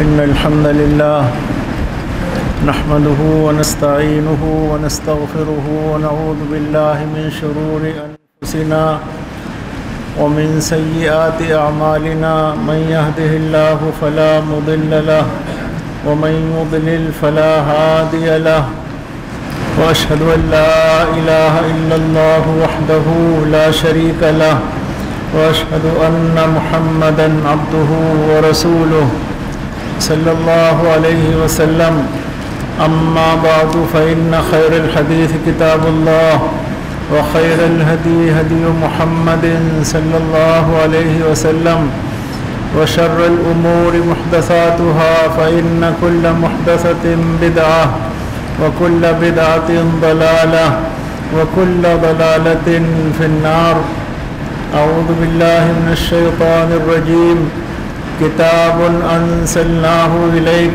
إن الحمد لله نحمده ونستعينه ونستغفره ونعوذ بالله من شرور أنفسنا ومن سيئات أعمالنا من يهده الله فلا مضل له ومن يضلل فلا هادي له وأشهد أن لا إله إلا الله وحده لا شريك له وأشهد أن محمدًا عبده ورسوله صلى الله عليه وسلم أما بعد فإن خير الحديث كتاب الله وخير الهدي هدي محمد صلى الله عليه وسلم وشر الأمور محدثاتها فإن كل محدثة بدعة وكل بدعة ضلالة وكل ضلالة في النار. أعوذ بالله من الشيطان الرجيم. كتاب أنزلناه إليك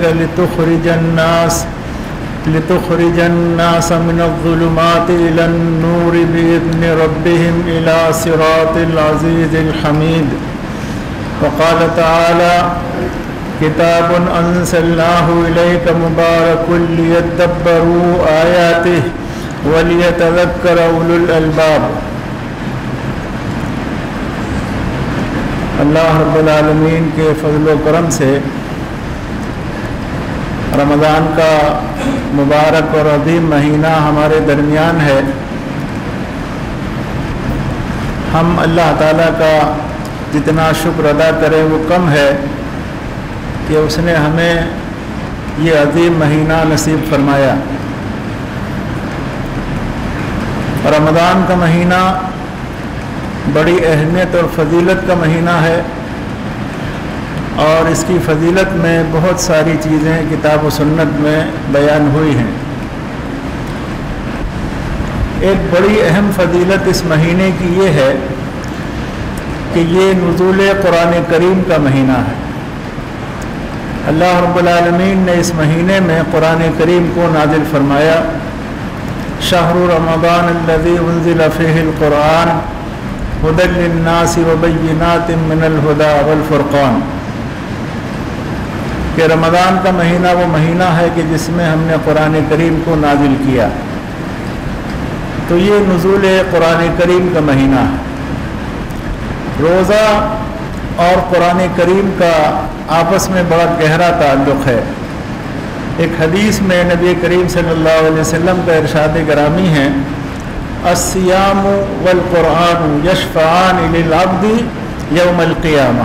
لتخرج الناس من الظلمات إلى النور بإذن ربهم إلى صراط العزيز الحميد. وقال تعالى: كتاب أنزلناه إليك مبارك ليدبروا آياته وليتذكر أولو الألباب. اللہ رب العالمین کے فضل و کرم سے رمضان کا مبارک اور عظیم مہینہ ہمارے درمیان ہے. ہم اللہ تعالیٰ کا جتنا شکر ادا کریں وہ کم ہے کہ اس نے ہمیں یہ عظیم مہینہ نصیب فرمایا. رمضان کا مہینہ بڑی اہمیت اور فضیلت کا مہینہ ہے اور اس کی فضیلت میں بہت ساری چیزیں کتاب و سنت میں بیان ہوئی ہیں. ایک بڑی اہم فضیلت اس مہینے کی یہ ہے کہ یہ نزول قرآن کریم کا مہینہ ہے. اللہ رب العالمین نے اس مہینے میں قرآن کریم کو نازل فرمایا. شہر رمضان الذی انزل فیہ القرآن ہدی للناس وبینات من الہدی والفرقان. کہ رمضان کا مہینہ وہ مہینہ ہے کہ جس میں ہم نے قرآن کریم کو نازل کیا. تو یہ نزول قرآن کریم کا مہینہ ہے. روزہ اور قرآن کریم کا آپس میں بڑا گہرا تعلق ہے. ایک حدیث میں نبی کریم صلی اللہ علیہ وسلم کا ارشاد گرامی ہے: الصیام والقرآن یشفعان للعبد یوم القیامہ.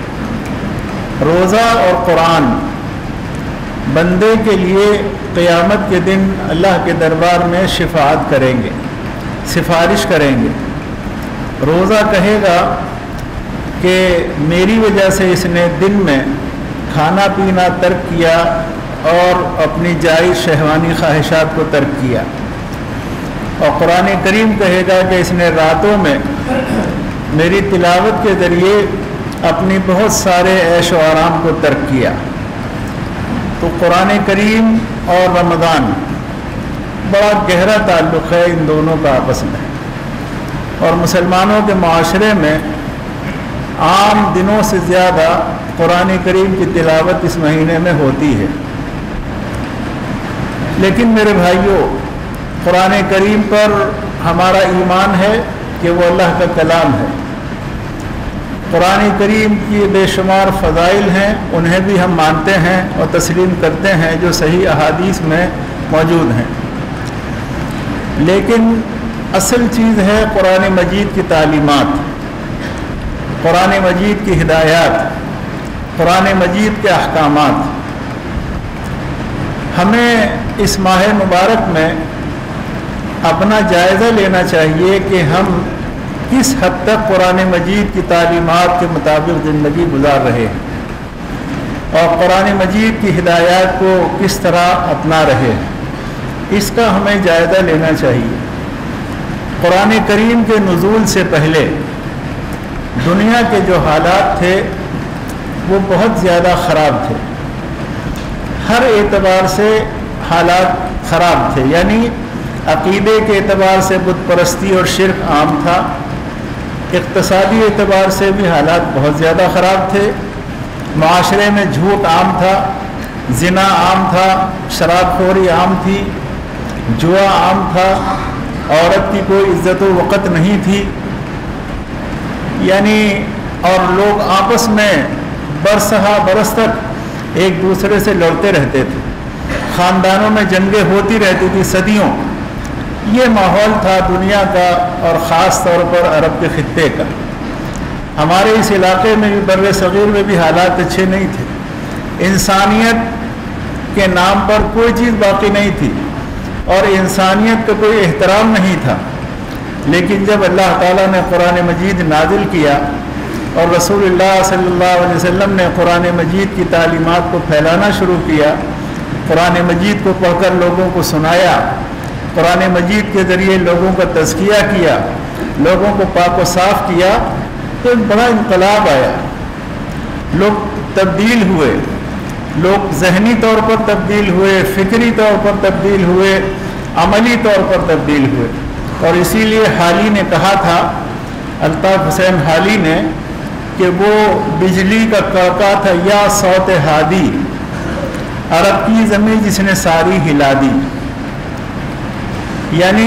روزہ اور قرآن بندے کے لیے قیامت کے دن اللہ کے دربار میں شفاعت کریں گے، سفارش کریں گے. روزہ کہے گا کہ میری وجہ سے اس نے دن میں کھانا پینا ترک کیا اور اپنی جائز شہوانی خواہشات کو ترک کیا. اور قرآن کریم کہے گا کہ اس نے راتوں میں میری تلاوت کے ذریعے اپنی بہت سارے عیش و آرام کو ترک کیا. تو قرآن کریم اور رمضان بڑا گہرا تعلق ہے ان دونوں کا آپس میں. اور مسلمانوں کے معاشرے میں عام دنوں سے زیادہ قرآن کریم کی تلاوت اس مہینے میں ہوتی ہے. لیکن میرے بھائیوں، قرآن کریم پر ہمارا ایمان ہے کہ وہ اللہ کا کلام ہے. قرآن کریم کی بے شمار فضائل ہیں، انہیں بھی ہم مانتے ہیں اور تسلیم کرتے ہیں جو صحیح احادیث میں موجود ہیں. لیکن اصل چیز ہے قرآن مجید کی تعلیمات، قرآن مجید کی ہدایات، قرآن مجید کے احکامات. ہمیں اس ماہ مبارک میں اپنا جائزہ لینا چاہیے کہ ہم کس حد تک قرآن مجید کی تعلیمات کے مطابق زندگی گزار رہے ہیں اور قرآن مجید کی ہدایات کو کس طرح اپنا رہے ہیں. اس کا ہمیں جائزہ لینا چاہیے. قرآن کریم کے نزول سے پہلے دنیا کے جو حالات تھے وہ بہت زیادہ خراب تھے. ہر اعتبار سے حالات خراب تھے. یعنی عقیدے کے اعتبار سے بت پرستی اور شرک عام تھا. اقتصادی اعتبار سے بھی حالات بہت زیادہ خراب تھے معاشرے میں جھوٹ عام تھا، زنا عام تھا، شراب خوری عام تھی، جوا عام تھا، عورت کی کوئی عزت و وقت نہیں تھی، یعنی اور لوگ آپس میں برسہ برس تک ایک دوسرے سے لڑتے رہتے تھے، خاندانوں میں جنگیں ہوتی رہتی تھی صدیوں۔ یہ ماحول تھا دنیا کا اور خاص طور پر عرب کے خطے کا۔ ہمارے اس علاقے میں بھی، بر صغیر میں بھی حالات اچھے نہیں تھے، انسانیت کے نام پر کوئی چیز باقی نہیں تھی اور انسانیت کا کوئی احترام نہیں تھا۔ لیکن جب اللہ تعالیٰ نے قرآن مجید نازل کیا اور رسول اللہ صلی اللہ علیہ وسلم نے قرآن مجید کی تعلیمات کو پھیلانا شروع کیا، قرآن مجید کو پڑھ کر لوگوں کو سنایا، قرآن مجید کے ذریعے لوگوں کا تزکیہ کیا، لوگوں کو پاک و صاف کیا، تو ایک بڑا انقلاب آیا، لوگ تبدیل ہوئے، لوگ ذہنی طور پر تبدیل ہوئے، فکری طور پر تبدیل ہوئے، عملی طور پر تبدیل ہوئے۔ اور اسی لیے حالی نے کہا تھا، الطاف حسین حالی نے، کہ وہ بجلی کا کڑکا تھا یا صوت ہادی، عرب کی زمین جس نے ساری ہلا دی۔ یعنی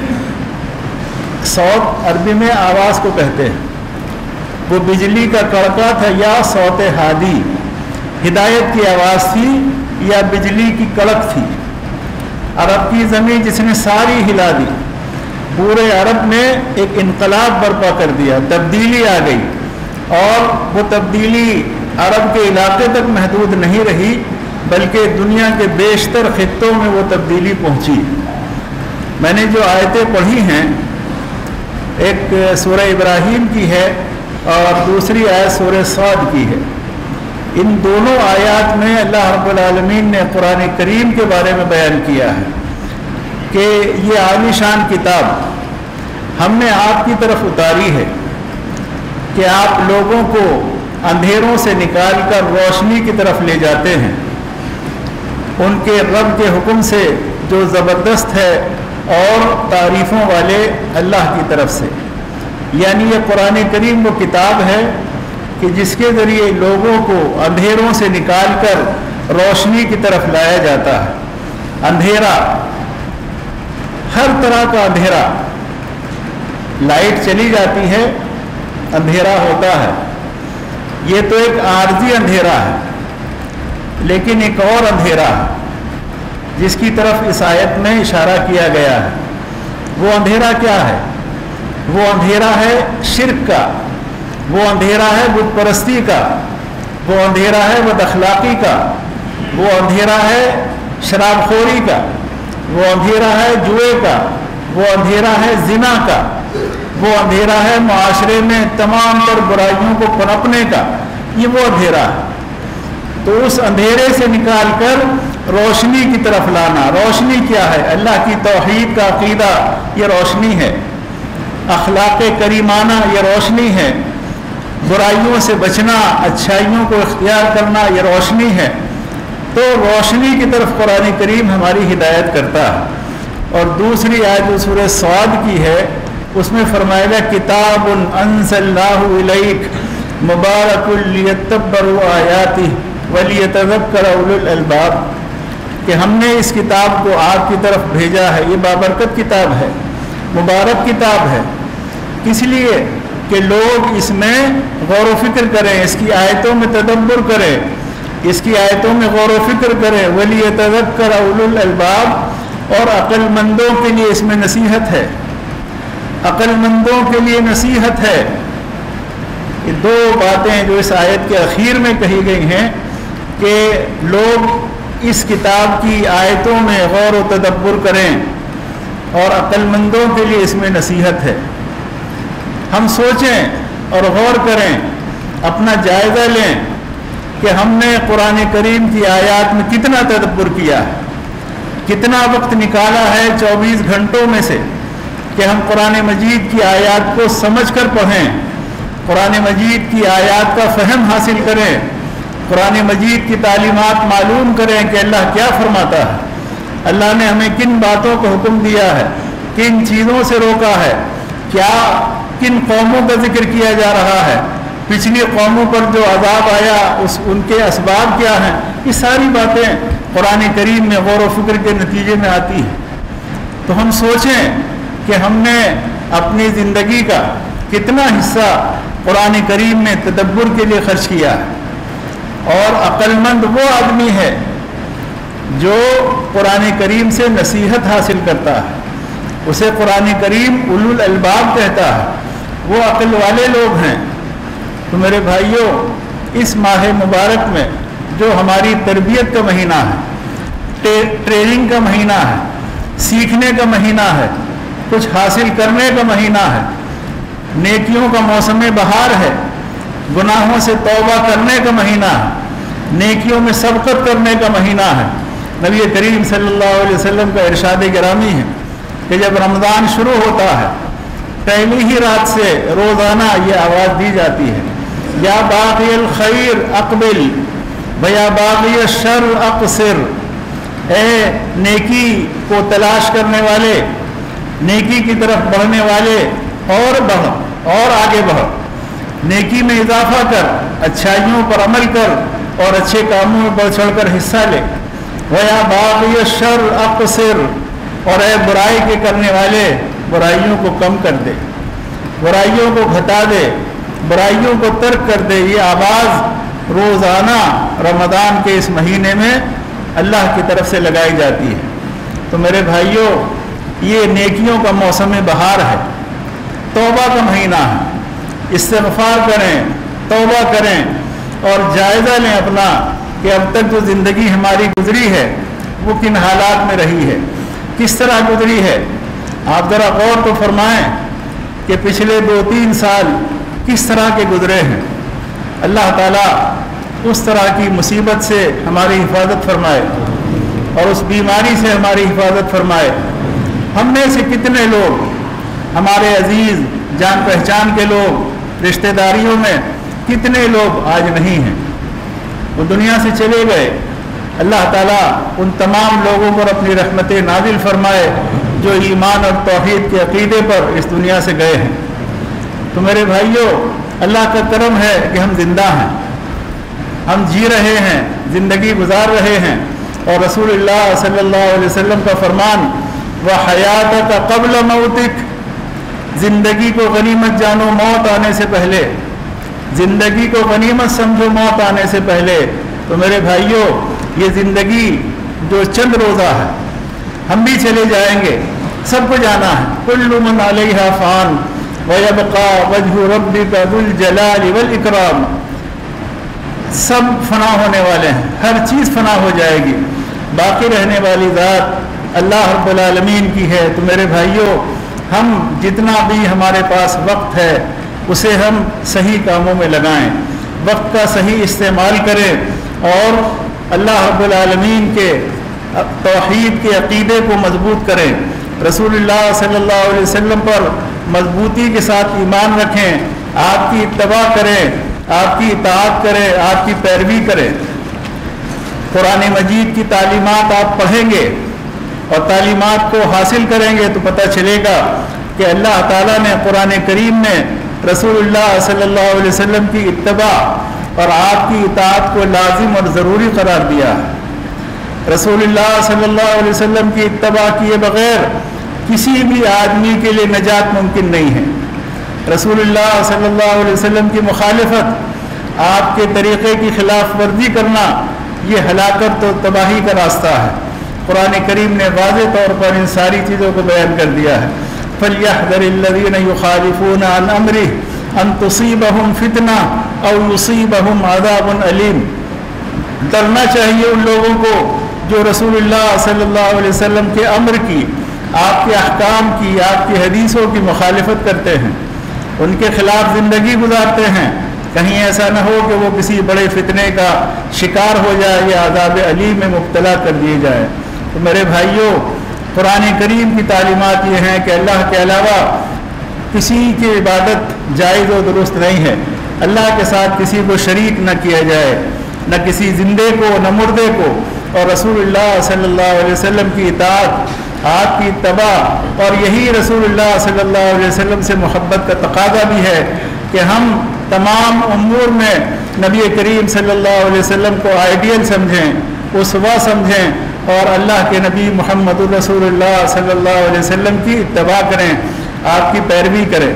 صوت عربی میں آواز کو کہتے ہیں، وہ بجلی کا کڑکا تھا یا صوت ہادی، ہدایت کی آواز تھی یا بجلی کی کڑک تھی، عرب کی زمین جس نے ساری ہلا دی، پورے عرب میں ایک انقلاب برپا کر دیا، تبدیلی آ گئی، اور وہ تبدیلی عرب کے علاقے تک محدود نہیں رہی بلکہ دنیا کے بیشتر خطوں میں وہ تبدیلی پہنچی۔ میں نے جو آیتیں پڑھی ہیں، ایک سورہ ابراہیم کی ہے اور دوسری آیت سورہ صاد کی ہے، ان دونوں آیات میں اللہ رب العالمین نے قرآن کریم کے بارے میں بیان کیا ہے کہ یہ عالی شان کتاب ہم نے آپ کی طرف اتاری ہے کہ آپ لوگوں کو اندھیروں سے نکال کر روشنی کی طرف لے جاتے ہیں، ان کے رب کے حکم سے جو زبردست ہے اور تعریفوں والے اللہ کی طرف سے۔ یعنی یہ قرآن کریم وہ کتاب ہے کہ جس کے ذریعے لوگوں کو اندھیروں سے نکال کر روشنی کی طرف لایا جاتا ہے۔ اندھیرا، ہر طرح کا اندھیرا، لائٹ چلی جاتی ہے اندھیرا ہوتا ہے، یہ تو ایک عارضی اندھیرا ہے، لیکن ایک اور اندھیرا ہے جس کی طرف اس آیت میں اشارہ کیا گیا ہے۔ وہ اندھیرا کیا ہے؟ وہ اندھیرا ہے شرک کا، وہ اندھیرا ہے بت پرستی کا، وہ اندھیرا ہے بد اخلاقی کا، وہ اندھیرا ہے شراب خوری کا، وہ اندھیرا ہے جوئے کا، وہ اندھیرا ہے زنا کا، وہ اندھیرا ہے معاشرے میں تمام تر برائیوں کو پنپنے کا، یہ وہ اندھیرا ہے۔ تو اس اندھیرے سے نکال کر روشنی کی طرف لانا۔ روشنی کیا ہے؟ اللہ کی توحید کا عقیدہ، یہ روشنی ہے۔ اخلاق کریمانہ، یہ روشنی ہے۔ برائیوں سے بچنا، اچھائیوں کو اختیار کرنا، یہ روشنی ہے۔ تو روشنی کی طرف قرآن کریم ہماری ہدایت کرتا ہے۔ اور دوسری آیت سورہ صاد کی ہے، اس میں فرمایا گیا کتاب انزلناہ الیک مبارک لیدبروا آیاتہ ولیتذکر اولو الالباب، کہ ہم نے اس کتاب کو آپ کی طرف بھیجا ہے، یہ بابرکت کتاب ہے، مبارک کتاب ہے، اس لیے کہ لوگ اس میں غور و فکر کریں، اس کی آیتوں میں تدبر کریں، اس کی آیتوں میں غور و فکر کریں۔ ولیتذکر اولو الالباب، اور عقل مندوں کے لیے اس میں نصیحت ہے، عقل مندوں کے لیے نصیحت ہے۔ یہ دو باتیں جو اس آیت کے اخیر میں کہی گئی ہیں کہ لوگ اس کتاب کی آیتوں میں غور و تدبر کریں، اور عقل مندوں کے لیے اس میں نصیحت ہے۔ ہم سوچیں اور غور کریں، اپنا جائزہ لیں کہ ہم نے قرآن کریم کی آیات میں کتنا تدبر کیا ہے، کتنا وقت نکالا ہے 24 گھنٹوں میں سے کہ ہم قرآن مجید کی آیات کو سمجھ کر پڑھیں، قرآن مجید کی آیات کا فہم حاصل کریں، قرآن مجید کی تعلیمات معلوم کریں کہ اللہ کیا فرماتا ہے، اللہ نے ہمیں کن باتوں کو حکم دیا ہے، کن چیزوں سے روکا ہے، کیا کن قوموں کا ذکر کیا جا رہا ہے، پچھلی قوموں پر جو عذاب آیا ان کے اسباب کیا ہیں، یہ ساری باتیں قرآن کریم میں غور و فکر کے نتیجے میں آتی ہیں۔ تو ہم سوچیں کہ ہم نے اپنی زندگی کا کتنا حصہ قرآن کریم میں تدبر کے لیے خرچ کیا ہے، اور عقل مند وہ آدمی ہے جو قرآن کریم سے نصیحت حاصل کرتا ہے، اسے قرآن کریم اولو الالباب کہتا ہے، وہ عقل والے لوگ ہیں۔ تو میرے بھائیوں، اس ماہ مبارک میں جو ہماری تربیت کا مہینہ ہے، ٹریننگ کا مہینہ ہے، سیکھنے کا مہینہ ہے، کچھ حاصل کرنے کا مہینہ ہے، نیکیوں کا موسم بہار ہے، گناہوں سے توبہ کرنے کا مہینہ ہے، نیکیوں میں سبقت کرنے کا مہینہ ہے۔ نبی کریم صلی اللہ علیہ وسلم کا ارشاد گرامی ہے کہ جب رمضان شروع ہوتا ہے، پہلی ہی رات سے روزانہ یہ آواز دی جاتی ہے، یا باغی الخیر اقبل ویا باغی الشر اقصر، اے نیکی کو تلاش کرنے والے، نیکی کی طرف بڑھنے والے، اور بڑھ اور آگے بڑھ، نیکی میں اضافہ کر، اچھائیوں پر عمل کر اور اچھے کاموں میں بڑھ چڑھ کر حصہ لے۔ وَيَا بَاغِيَ الشَّرِّ أَقْصِرْ، اور اے برائی کے کرنے والے، برائیوں کو کم کر دے، برائیوں کو گھٹا دے، برائیوں کو ترک کر دے۔ یہ آواز روزانہ رمضان کے اس مہینے میں اللہ کی طرف سے لگائی جاتی ہے۔ تو میرے بھائیوں، یہ نیکیوں کا موسم بہار ہے، توبہ کا مہینہ ہے، استغفار کریں، توبہ کریں اور جائزہ لیں اپنا کہ اب تک جو زندگی ہماری گزری ہے وہ کن حالات میں رہی ہے، کس طرح گزری ہے۔ آپ ذرا غور تو فرمائیں کہ پچھلے 2-3 سال کس طرح کے گزرے ہیں۔ اللہ تعالیٰ اس طرح کی مصیبت سے ہماری حفاظت فرمائے اور اس بیماری سے ہماری حفاظت فرمائے۔ ہم میں سے کتنے لوگ، ہمارے عزیز جان پہچان کے لوگ، رشتہ داریوں میں کتنے لوگ آج نہیں ہیں، وہ دنیا سے چلے گئے۔ اللہ تعالیٰ ان تمام لوگوں پر اپنی رحمت نازل فرمائے جو ایمان اور توحید کے عقیدے پر اس دنیا سے گئے ہیں۔ تو میرے بھائیوں، اللہ کا کرم ہے کہ ہم زندہ ہیں، ہم جی رہے ہیں، زندگی گزار رہے ہیں، اور رسول اللہ صلی اللہ علیہ وسلم کا فرمان وَحَيَاتَكَ قَبْلَ مَوْتِكَ، زندگی کو غنیمت جانو موت آنے سے پہلے، زندگی کو غنیمت سمجھو موت آنے سے پہلے۔ تو میرے بھائیوں، یہ زندگی جو چند روزہ ہے، ہم بھی چلے جائیں گے، سب کو جانا ہے۔ کل من علیہا فان ویبقا وجہ ربک ذو الجلال والاکرام، سب فنا ہونے والے ہیں، ہر چیز فنا ہو جائے گی، باقی رہنے والی ذات اللہ رب العالمین کی ہے۔ تو میرے بھائیوں، ہم جتنا بھی ہمارے پاس وقت ہے اسے ہم صحیح کاموں میں لگائیں، وقت کا صحیح استعمال کریں اور اللہ رب العالمین کے توحید کے عقیدے کو مضبوط کریں، رسول اللہ صلی اللہ علیہ وسلم پر مضبوطی کے ساتھ ایمان رکھیں، آپ کی اتباع کریں، آپ کی اطاعت کریں، آپ کی پیروی کریں۔ قرآن مجید کی تعلیمات آپ پڑھیں گے اور تعلیمات کو حاصل کریں گے تو پتہ چلے گا کہ اللہ تعالیٰ نے قرآن کریم میں رسول اللہ صلی اللہ علیہ وسلم کی اتباع اور آپ کی اطاعت کو لازم اور ضروری قرار دیا ہے۔ رسول اللہ صلی اللہ علیہ وسلم کی اتباع کیے بغیر کسی بھی آدمی کے لیے نجات ممکن نہیں ہے۔ رسول اللہ صلی اللہ علیہ وسلم کی مخالفت، آپ کے طریقے کی خلاف ورزی کرنا، یہ ہلاکت و تباہی کا راستہ ہے۔ قرآن کریم نے واضح طور پر ان ساری چیزوں کو بیان کر دیا ہے۔ فَلْيَحْذَرِ الَّذِينَ يُخَالِفُونَ عَنْ أَمْرِهِ أَن تُصِيبَهُمْ فِتْنَةٌ أَوْ يُصِيبَهُمْ عَذَابٌ أَلِيمٌ، ڈرنا چاہیے ان لوگوں کو جو رسول اللہ صلی اللہ علیہ وسلم کے امر کی، آپ کے احکام کی، آپ کی حدیثوں کی مخالفت کرتے ہیں، ان کے خلاف زندگی گزارتے ہیں، کہیں ایسا نہ ہو کہ وہ کسی بڑے فتنے کا شکار ہو جائے یا عذاب علیم میں مبتلا کر دیے جائے۔ تو میرے بھائیوں، قرآن کریم کی تعلیمات یہ ہیں کہ اللہ کے علاوہ کسی کی عبادت جائز و درست نہیں ہے، اللہ کے ساتھ کسی کو شریک نہ کیا جائے، نہ کسی زندے کو نہ مردے کو، اور رسول اللہ صلی اللہ علیہ وسلم کی اطاعت، آپ کی اتباع، اور یہی رسول اللہ صلی اللہ علیہ وسلم سے محبت کا تقاضا بھی ہے کہ ہم तमाम उमूर में नबी करीम सल्लल्लाहु अलैहि वसल्लम को आइडियल समझें, उसवा समझें और अल्लाह के नबी मुहम्मद रसूलुल्लाह सल्लल्लाहु अलैहि वसल्लम की इत्तबा करें, आपकी पैरवी करें।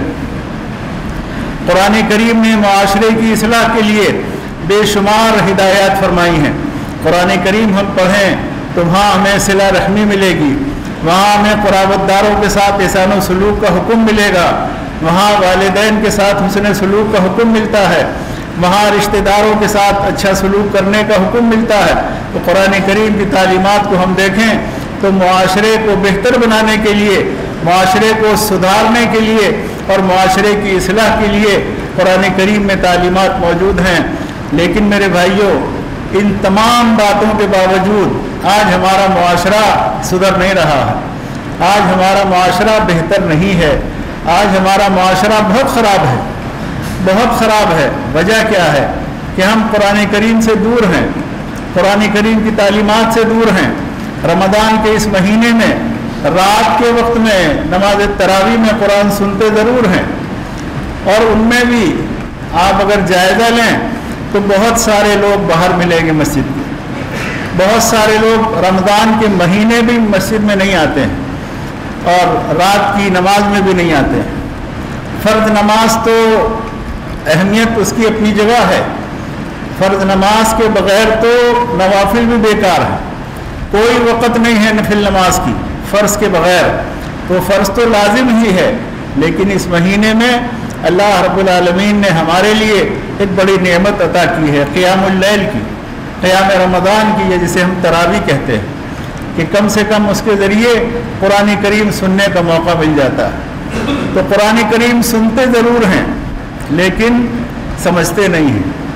कुरान करीम ने मुआशरे की इस्लाह के लिए बेशुमार हिदायत फरमाई हैं। कुरान करीम हम पढ़ें तो वहाँ हमें सिला रहमी मिलेगी, वहाँ हमें क़राबतदारों के साथ एहसान सलूक का हुक्म मिलेगा, वहाँ वालिदैन के साथ हुस्न सलूक का हुक्म मिलता है, वहाँ रिश्तेदारों के साथ अच्छा सलूक करने का हुक्म मिलता है। तो कुरान करीम की तालीमात को हम देखें तो मुआशरे को बेहतर बनाने के लिए, मुआशरे को सुधारने के लिए और मुआशरे की इस्लाह के लिए कुरान करीम में तालीमात मौजूद हैं। लेकिन मेरे भाइयों, इन तमाम बातों के बावजूद आज हमारा मुआशरा सुधर नहीं रहा है, आज हमारा मुआशरा बेहतर नहीं है, आज हमारा मुआशरा बहुत ख़राब है, बहुत ख़राब है। वजह क्या है कि हम कुरान करीम से दूर हैं, कुरान करीम की तालीमात से दूर हैं। रमज़ान के इस महीने में रात के वक्त में नमाज तरावी में कुरान सुनते ज़रूर हैं, और उनमें भी आप अगर जायज़ा लें तो बहुत सारे लोग बाहर मिलेंगे मस्जिद में, बहुत सारे लोग रमज़ान के महीने भी मस्जिद में नहीं आते हैं और रात की नमाज में भी नहीं आते हैं। फ़र्ज़ नमाज तो अहमियत उसकी अपनी जगह है, फ़र्ज़ नमाज के बग़ैर तो नवाफिल भी बेकार है, कोई वक़्त नहीं है नफिल नमाज की फ़र्ज़ के बग़ैर, तो फ़र्ज़ तो लाजिम ही है। लेकिन इस महीने में अल्लाह रब्बुल आलमीन ने हमारे लिए एक बड़ी नेमत अता की है, क़ियामुल लैल की, क़ियाम रमज़ान की है, जिसे हम तरावी कहते हैं, कि कम से कम उसके ज़रिए कुरान करीम सुनने का मौका मिल जाता है। तो कुरान करीम सुनते ज़रूर हैं लेकिन समझते नहीं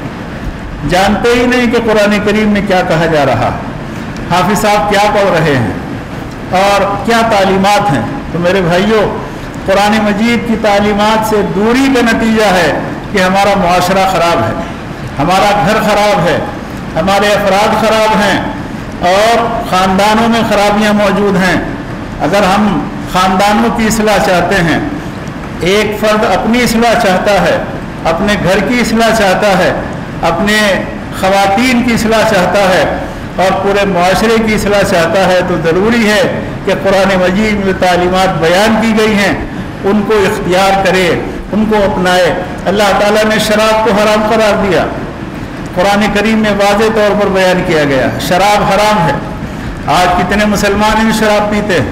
हैं, जानते ही नहीं कि कुरान करीम में क्या कहा जा रहा है, हाफिज़ साहब क्या पढ़ रहे हैं और क्या तालीमात हैं। तो मेरे भाइयों, कुरान मजीद की तालीमात से दूरी का नतीजा है कि हमारा मुआशरा ख़राब है, हमारा घर ख़राब है, हमारे अफराद ख़राब हैं और ख़ानदानों में ख़राबियाँ मौजूद हैं। अगर हम ख़ानदानों की इस्लाह चाहते हैं, एक फ़र्द अपनी इस्लाह चाहता है, अपने घर की इस्लाह चाहता है, अपने ख़वातीन की इस्लाह चाहता है और पूरे मुआशरे की इस्लाह चाहता है, तो ज़रूरी है कि कुरान मजीद में तालीमात बयान की गई हैं उनको इख्तियार करे, उनको अपनाए। अल्लाह ताला ने शराब को हराम करार दिया, कुरान करीम में वाज़े तौर पर बयान किया गया, शराब हराम है। आज कितने मुसलमान हैं जो शराब पीते हैं,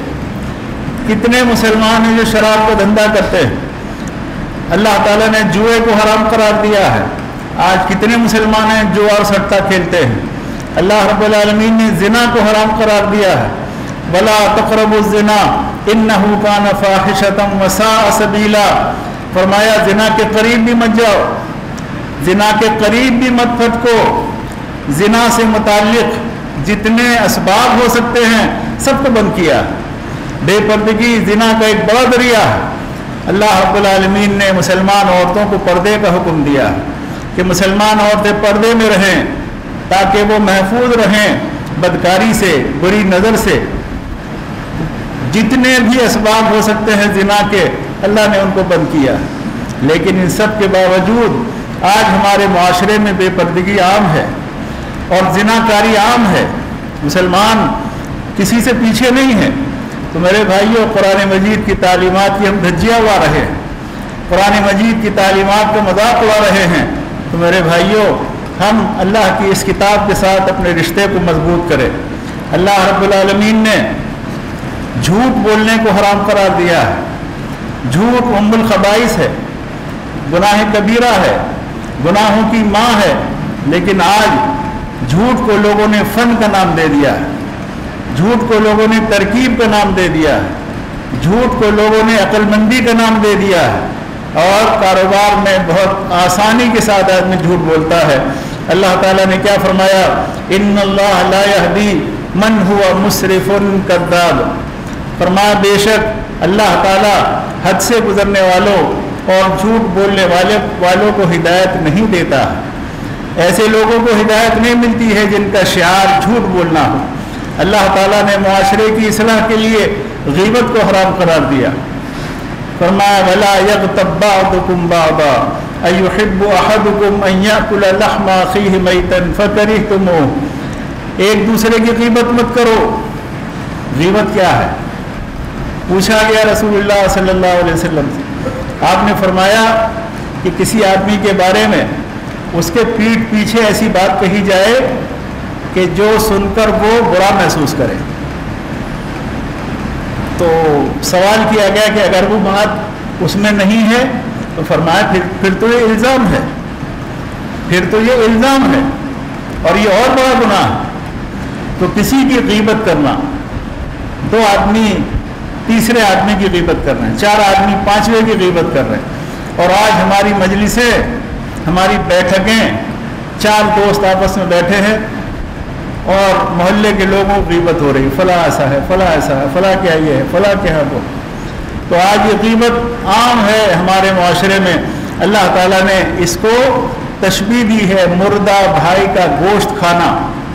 कितने मुसलमान हैं जो शराब का धंधा करते हैं। अल्लाह ताला ने जुए को हराम करार दिया है, आज कितने मुसलमान हैं जुआ और सट्टा खेलते हैं। अल्लाह रब्बुल आलमीन ने ज़िना को हराम करार दिया है, वला तक़रबुज़ ज़िना इन्नहु कान फ़ाहिशतम व साअ सबीला, फरमाया ज़िना के करीब भी मत जाओ, ज़िना के करीब भी मत फटको। ज़िना से मुताल्लिक़ जितने असबाब हो सकते हैं सबको बंद किया। बेपर्दगी ज़िना का एक बड़ा दरिया है। अल्लाह रब्बुल आलमीन ने मुसलमान औरतों को पर्दे का हुक्म दिया कि मुसलमान औरतें पर्दे में रहें ताकि वो महफूज रहें बदकारी से, बुरी नज़र से। जितने भी असबाब हो सकते हैं ज़िना के, अल्लाह ने उनको बंद किया। लेकिन इन सब के बावजूद आज हमारे माशरे में बेपर्दगी आम है और ज़िनाकारी आम है, मुसलमान किसी से पीछे नहीं है। तो मेरे भाइयों, कुरान मजीद की तालीमात की हम धज्जियाँ उड़ा रहे हैं, कुरान मजीद की तालीमात का मजाक उड़ा रहे हैं। तो मेरे भाइयों, हम अल्लाह की इस किताब के साथ अपने रिश्ते को मजबूत करें। अल्लाह रब्बुल आलमीन ने झूठ बोलने को हराम करार दिया है। झूठ उम्मुल खबाइस है, गुनाह कबीरा है, गुनाहों की माँ है। लेकिन आज झूठ को लोगों ने फ़न का नाम दे दिया है, झूठ को लोगों ने तरकीब का नाम दे दिया है, झूठ को लोगों ने अक्लमंदी का नाम दे दिया है और कारोबार में बहुत आसानी के साथ आदमी झूठ बोलता है। अल्लाह ताला ने क्या फरमाया, इन्नल्लाह ला यहदी मन हुआ मुसरिफुन कद्दाब। फरमाया बेशक अल्लाह ताला हद से गुजरने वालों और झूठ बोलने वालों को हिदायत नहीं देता। ऐसे लोगों को हिदायत नहीं मिलती है जिनका शिआर झूठ बोलना हो। अल्लाह ताला ने मुआशरे की इस्लाह के लिए गीबत को हराम करार दिया। फरमाया वला यग़्तब बअदुकुम बअदा, अयुहिब्बु अहदुकुम अन याकुला लहमा अखीहि मैतन फकरिहतुमूह। एक दूसरे की गीबत मत करो। गीबत क्या है? पूछा गया रसूलुल्लाह सल्लल्लाहु अलैहि वसल्लम से। आपने फरमाया कि किसी आदमी के बारे में उसके पीठ पीछे ऐसी बात कही जाए कि जो सुनकर वो बुरा महसूस करे। तो सवाल किया गया कि अगर वो बात उसमें नहीं है तो फरमाया फिर तो ये इल्ज़ाम है, फिर तो ये इल्ज़ाम है और ये और बड़ा गुनाह है। तो किसी की गीबत करना, दो आदमी तीसरे आदमी की गीबत कर रहे हैं, चार आदमी पांचवें की गीबत कर रहे हैं, और आज हमारी मजलिसें, हमारी बैठकें, चार दोस्त आपस में बैठे हैं और मोहल्ले के लोगों की गीबत हो रही, फला ऐसा है, फला ऐसा है, फला क्या ये है, फला क्या है वो। तो आज ये गीबत आम है हमारे मुआशरे में। अल्लाह ताला ने इसको तशबीह दी है, मुर्दा भाई का गोश्त खाना।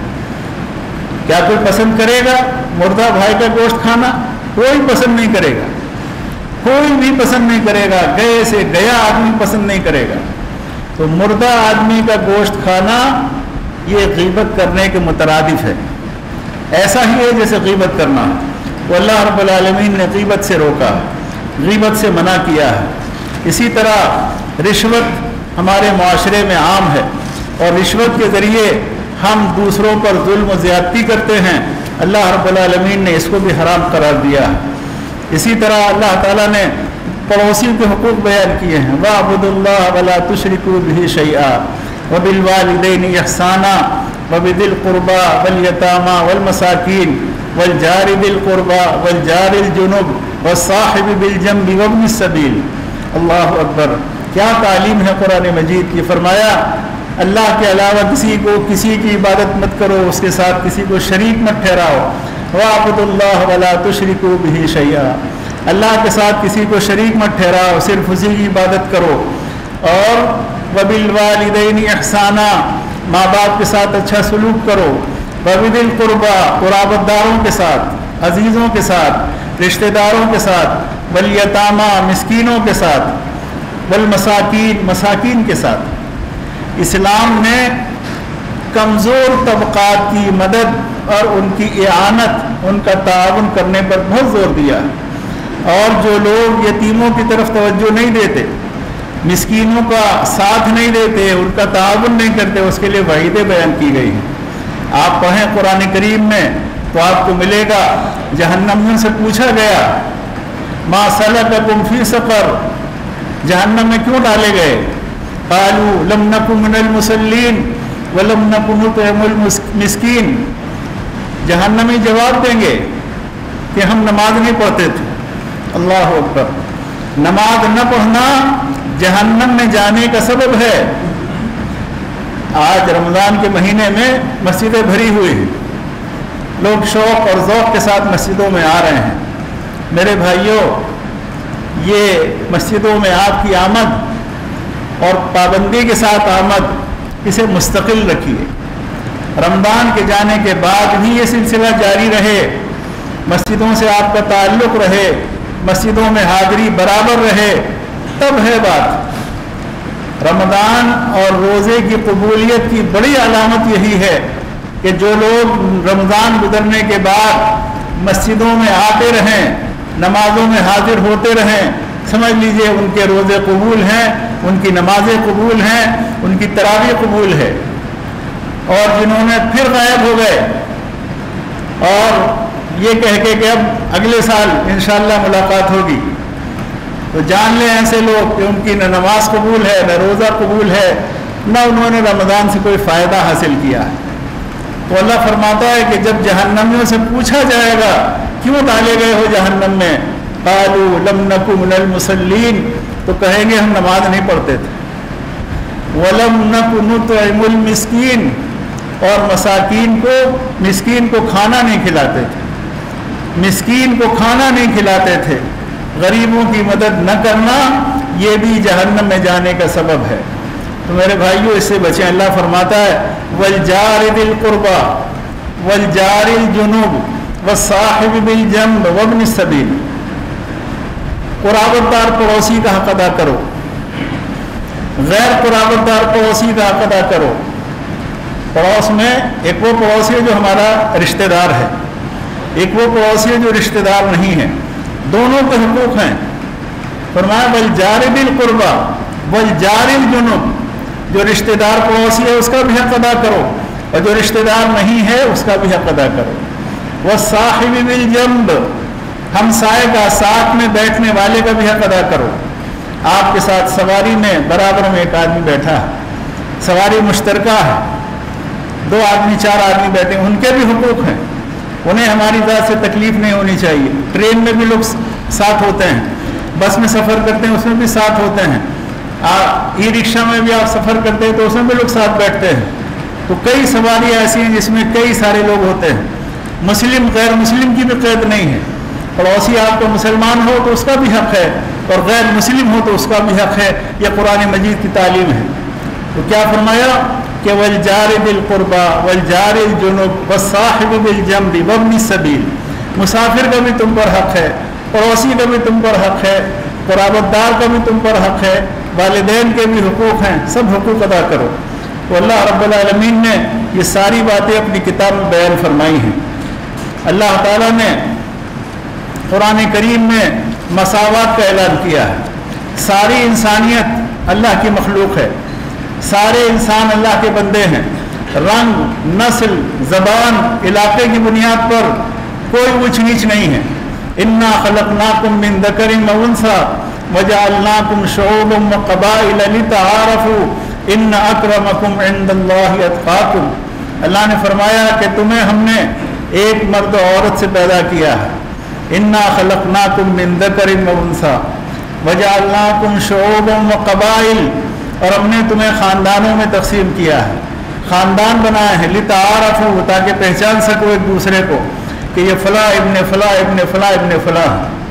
क्या कोई पसंद करेगा मुर्दा भाई का गोश्त खाना? कोई पसंद नहीं करेगा, कोई भी पसंद नहीं करेगा, गए से गया आदमी पसंद नहीं करेगा। तो मुर्दा आदमी का गोश्त खाना ये गीबत करने के मुतरादिफ है। ऐसा ही है जैसे गीबत करना। तो अल्लाह रब्बुल आलमीन ने गीबत से रोका, गीबत से मना किया है। इसी तरह रिश्वत हमारे मुआशरे में आम है और रिश्वत के ज़रिए हम दूसरों पर जुल्म और ज़्यादती करते हैं। अल्लाह रब्बुल आलमीन ने इसको भी हराम करार दिया है। इसी तरह अल्लाह ताला ने पड़ोसियों के हुकूक बयान किए हैं, वअबुदुल्लाह वला तुशरिकू बिही शैआ वबिल वालिदैनि इहसाना वबिदिल कुर्बा वल यतामा वल मसाकीन वल जारि बिल कुर्बा वल जारिल जुनुब वस्साहिबि बिल जंबि वब्निस सबील। अल्लाह अकबर! क्या तालीम है कुरान मजीद की। फरमाया अल्लाह के अलावा किसी की इबादत मत करो, उसके साथ किसी को शरीक मत ठहराओ। वअबुदुल्लाह वला तुशरिकू बिही शैआ, अल्लाह के साथ किसी को शरीक मत ठहराओ, सिर्फ उसी की इबादत करो। और वबिल वालिदैनि इहसाना, माँ बाप के साथ अच्छा सलूक करो। वबिदिल कुर्बा, कुराबतदारों के साथ, अजीज़ों के साथ, रिश्तेदारों के साथ, वल यतामा, मिस्कीनों के साथ, वल मसाकीन, मसाकीन के साथ। इस्लाम ने कमज़ोर तबक़ात की मदद और उनकी इआनत, उनका ताउन करने पर बहुत ज़ोर दिया। और जो लोग यतीमों की तरफ तवज्जो नहीं देते, मिस्कीनों का साथ नहीं देते, उनका ताउन नहीं करते, उसके लिए वईदें बयान की गई हैं। आप पढ़ें कुरान करीम में तो आपको मिलेगा, जहन्नमियों से पूछा गया मा सलककुम फी सक़र, जहन्नम में क्यों डाले गए? क़ालू लम नकु मिनल मुसल्लीन व लम नकु नुतइमुल मिस्कीन। जहन्नमी जवाब देंगे कि हम नमाज नहीं पढ़ते थे। अल्लाह अकबर! नमाज न पढ़ना जहन्नम में जाने का सबब है। आज रमज़ान के महीने में मस्जिदें भरी हुई हैं, लोग शौक़ और ज़ौक़ के साथ मस्जिदों में आ रहे हैं। मेरे भाइयों, ये मस्जिदों में आपकी आमद और पाबंदी के साथ आमद, इसे मुस्तकिल रखिए। रमज़ान के जाने के बाद भी ये सिलसिला जारी रहे, मस्जिदों से आपका ताल्लुक़ रहे, मस्जिदों में हाज़िरी बराबर रहे, तब है बात। रमज़ान और रोज़े की कबूलियत की बड़ी अलामत यही है कि जो लोग रमज़ान गुजरने के बाद मस्जिदों में आते रहें, नमाज़ों में हाजिर होते रहें, समझ लीजिए उनके रोज़े कबूल हैं, उनकी नमाज़ें कबूल हैं, उनकी तरावी कबूल है। और जिन्होंने फिर गायब हो गए और ये कह के कि अब अगले साल इंशाअल्लाह मुलाकात होगी, तो जान लें ऐसे लोग कि उनकी न नमाज कबूल है, न रोज़ा कबूल है, न उन्होंने रमज़ान से कोई फ़ायदा हासिल किया है। तो अल्लाह फरमाता है कि जब जहन्नमियों से पूछा जाएगा क्यों डाले गए हो जहन्नम में, क़ालू लम नकु मिनल मुसल्लीन, तो कहेंगे हम नमाज नहीं पढ़ते थे। वलम नकु नुतइमुल मिस्कीन, और मिस्कीन को खाना नहीं खिलाते थे, मिस्कीन को खाना नहीं खिलाते थे। गरीबों की मदद न करना ये भी जहन्नम में जाने का सबब है। तो मेरे भाइयों, इससे बचें। अल्लाह फरमाता है वल जारिदिल कुर्बा वल जारिल जुनुब वस्साहिब बिल जंब वब्निस सबील, कुराबतदार पड़ोसी का हक अदा करो, غیر قرابت دار پڑوسی کا حق ادا کرو. پڑوس میں ایک وہ پڑوسی ہے جو ہمارا رشتہ دار ہے، ایک وہ پڑوسی ہے جو رشتہ دار نہیں ہے، دونوں کے حقوق ہیں. فرمایا والجار بالقربہ والجار الجنب، جو رشتہ دار پڑوسی ہے اس کا بھی حق ادا کرو، اور جو رشتہ دار نہیں ہے اس کا بھی حق ادا کرو. والصاحب بالجنب، ہمسائے کا ساتھ میں بیٹھنے والے کا بھی حق ادا کرو. آپ کے ساتھ سواری میں برابر میں ایک آدمی بیٹھا ہے، سواری مشترکہ ہے، 2 آدمی 4 آدمی بیٹھے ہیں، ان کے بھی حقوق ہیں، انہیں ہماری ذات سے تکلیف نہیں ہونی چاہیے. ٹرین میں بھی لوگ ساتھ ہوتے ہیں، بس میں سفر کرتے ہیں اس میں بھی ساتھ ہوتے ہیں، ای رکشا میں بھی آپ سفر کرتے ہیں تو اس میں بھی لوگ ساتھ بیٹھتے ہیں. تو کئی سواریاں ایسی ہیں جس میں کئی سارے لوگ ہوتے ہیں. مسلم غیر مسلم کی بھی قید نہیں ہے. پڑوسی آپ کا مسلمان ہو تو اس کا بھی حق ہے، اور غیر مسلم ہو تو اس کا بھی حق ہے. یہ قرآن مجید کی تعلیم ہے. تو کیا فرمایا کہ والجار بالقربہ والجار الجنب والصاحب بالجنب وابن السبیل، مسافر کا بھی تم پر حق ہے، پڑوسی کا بھی تم پر حق ہے، قرابت دار کا بھی تم پر حق ہے، والدین کے بھی حقوق ہیں، سب حقوق ادا کرو. تو اللہ رب العالمین نے یہ ساری باتیں اپنی کتاب میں بیان فرمائی ہیں. اللہ تعالیٰ نے قرآن کریم میں مساوات کا اعلان کیا ہے. ساری انسانیت اللہ کی مخلوق ہے، سارے انسان اللہ کے بندے ہیں. رنگ، نسل، زبان، علاقے کی بنیاد پر کوئی اونچ نیچ نہیں ہے. انا خلقناکم من ذکر و انثی وجعلناکم شعوبا وقبائل لتعارفوا ان اکرمکم عند اللہ اتقاکم. اللہ نے فرمایا کہ تمہیں ہم نے ایک مرد و عورت سے پیدا کیا ہے. انا خلقناکم من ذکر و انثی وجعلناکم شعوبا وقبائل، اور ہم نے تمہیں خاندانوں میں تقسیم کیا ہے، خاندان بنائے ہیں. لتعارفوا، تاکہ پہچان سکو ایک دوسرے کو کہ یہ فلاں ابن فلاں ابن فلاں ابن فلاں.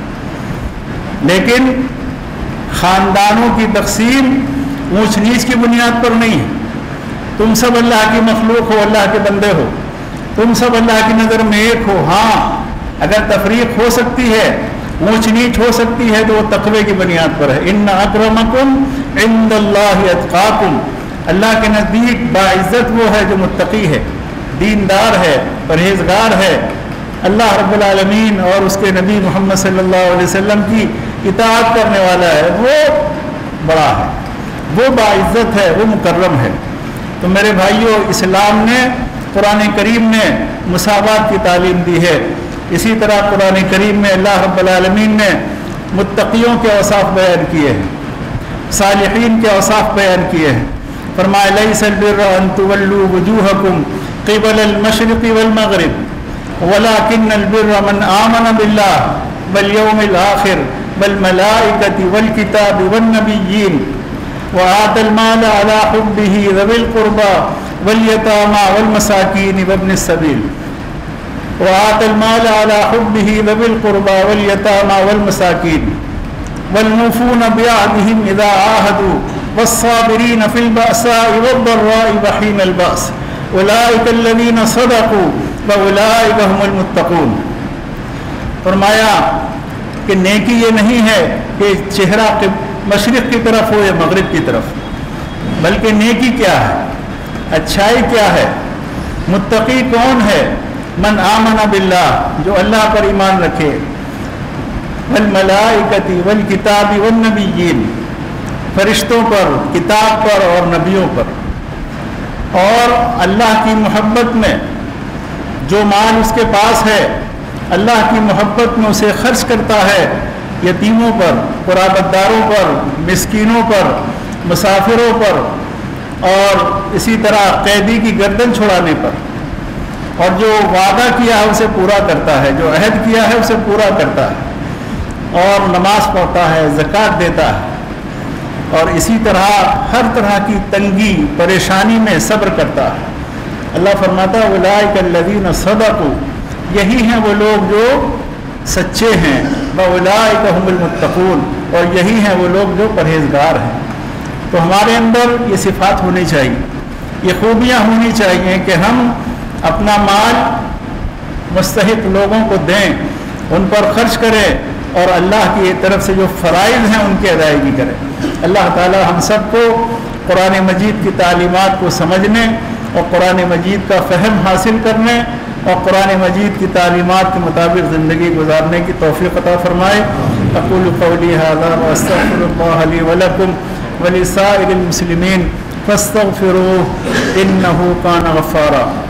لیکن خاندانوں کی تقسیم اونچ نیچ کی بنیاد پر نہیں ہے. تم سب اللہ کی مخلوق ہو، اللہ کے بندے ہو، تم سب اللہ کی نظر میں ایک ہو. ہاں اگر تفریق ہو سکتی ہے، اونچ نیچ ہو سکتی ہے، تو وہ تقوی کی بنیاد پر ہے. ان اکرمکم عند اللہ اتقاکم، اللہ کے نزدیک باعزت وہ ہے جو متقی ہے، دیندار ہے، پرہیزگار ہے، اللہ رب العالمین اور اس کے نبی محمد صلی اللہ علیہ وسلم کی اطاعت کرنے والا ہے، وہ بڑا ہے، وہ باعزت ہے، وہ مکرم ہے. تو میرے بھائیوں، اسلام نے، قرآن کریم نے مساوات کی تعلیم دی ہے. اسی طرح قرآن کریم میں اللہ رب العالمین نے متقیوں کے اوصاف بیان کیے ہیں، صالحین کے اوصاف بیان کیے ہیں. فرمایا لیس البر ان تولوا وجوہکم قبل المشرق والمغرب ولكن البر من آمن بالله واليوم الآخر والملائكة والكتاب والنبيين وآتى المال على حبه ذوي القربى واليتامى والمساكين وابن السبيل وآتى المال على حبه ذوي القربى واليتامى والمساكين والموفون بعهدهم إذا عاهدوا والصابرين في البأساء والضراء وحين البأس أولئك الذين صدقوا وَأُولَٰئِكَ هُمُ الْمُتَّقُونَ. فرمایا کہ نیکی یہ نہیں ہے کہ چہرہ مشرق کی طرف ہو یا مغرب کی طرف، بلکہ نیکی کیا ہے، اچھائی کیا ہے، متقی کون ہے؟ من آمن باللہ، جو اللہ پر ایمان رکھے، والملائکۃ والکتاب والنبیین، فرشتوں پر، کتاب پر اور نبیوں پر، اور اللہ کی محبت میں جو مال اس کے پاس ہے اللہ کی محبت میں اسے خرچ کرتا ہے، یتیموں پر، قرابت داروں پر، مسکینوں پر، مسافروں پر، اور اسی طرح قیدی کی گردن چھڑانے پر، اور جو وعدہ کیا ہے اسے پورا کرتا ہے، جو عہد کیا ہے اسے پورا کرتا ہے، اور نماز پڑھتا ہے، زکوٰۃ دیتا ہے، اور اسی طرح ہر طرح کی تنگی پریشانی میں صبر کرتا ہے. اللہ فرماتا ہے اولئک الذین صدقوا، یہی ہیں وہ لوگ جو سچے ہیں، واولئک هم المتقون، اور یہی ہیں وہ لوگ جو پرہیزگار ہیں. تو ہمارے اندر یہ صفات ہونی چاہیے، یہ خوبیاں ہونی چاہیے کہ ہم اپنا مال مستحق لوگوں کو دیں، ان پر خرچ کریں، اور اللہ کی طرف سے جو فرائض ہیں ان کی ادائیگی کریں۔ اللہ تعالی ہم سب کو قرآن مجید کی تعلیمات کو سمجھنے اور قرآن مجید کا فہم حاصل کرنے اور قرآن مجید کی تعلیمات کے مطابق زندگی گزارنے کی توفیق عطا فرمائے۔ اقول قولی ھذا واستغفر اللہ لی ولکم ولسائر المسلمین فاستغفروہ انہ کان غفارا۔